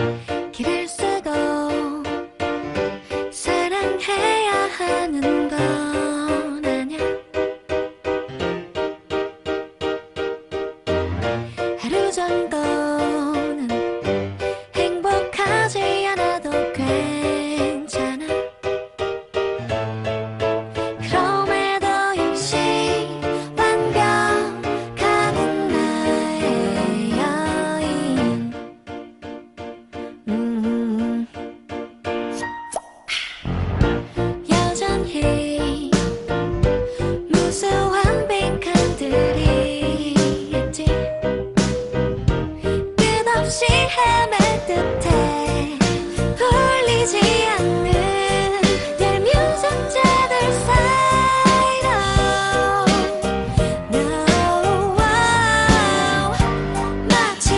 길을 쓰고 사랑해야 하는 건 아냐. 하루 정도는 행복하지 않아도 괜찮아. 그럼에도 역시 완벽한 나의 여인. 여전히 무수한 빈칸들이 있지. 끝없이 헤맬 듯해 풀리지 않는 얄미운 숙제들 사이로. No, 마치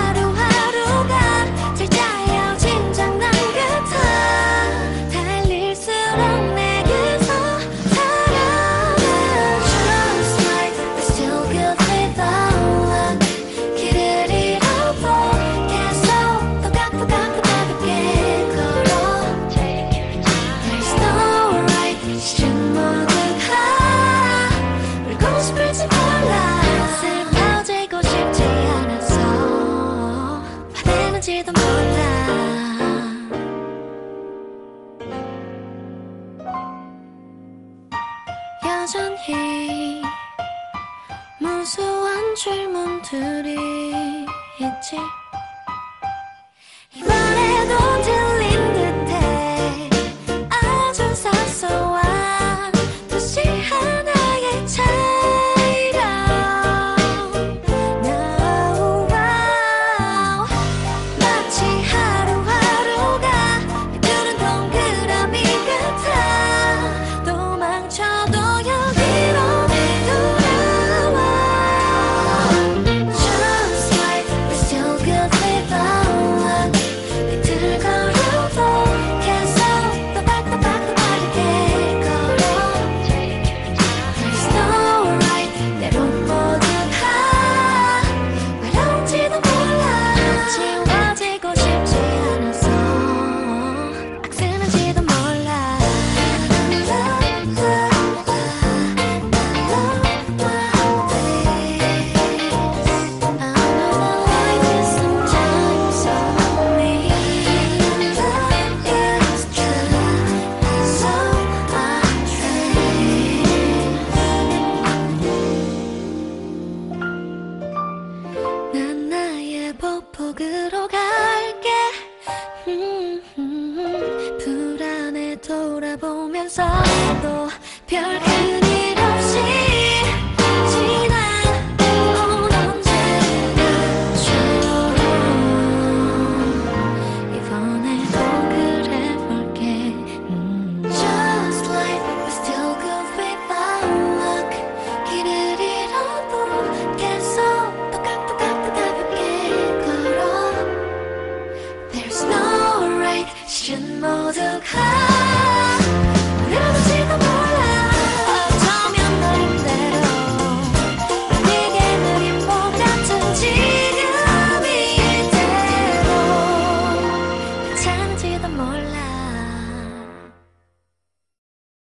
하루하루가 잘 짜여진 장난 같아. 달릴수록 내게서 살아나. Just like we're still good without luck. 길을 잃어도 계속 또각또각 가볍게 걸어. There's no right, 시준 모두가 울고 싶을지 몰라. 슬퍼지고 싶지 않아서 화내는지도 몰라. 여전히 무수한 질문들이 있지. 이번에도 들린 듯해 아주 사소한 도시 하나의 차이로. No, 마치 하루하루가 푸른 동그라미 같아. 도망쳐도 여기로 돌아와. Just like we're still good without luck. 비틀거려도 계속 또박또박 빠르게 걸어. There's no right, 때론 모두가 외로운지도 몰라. 지워지고 싶지 않아서 악쓰는지도 몰라. 난 나의 보폭으로 갈게. 불안해 돌아보면서도 별 큰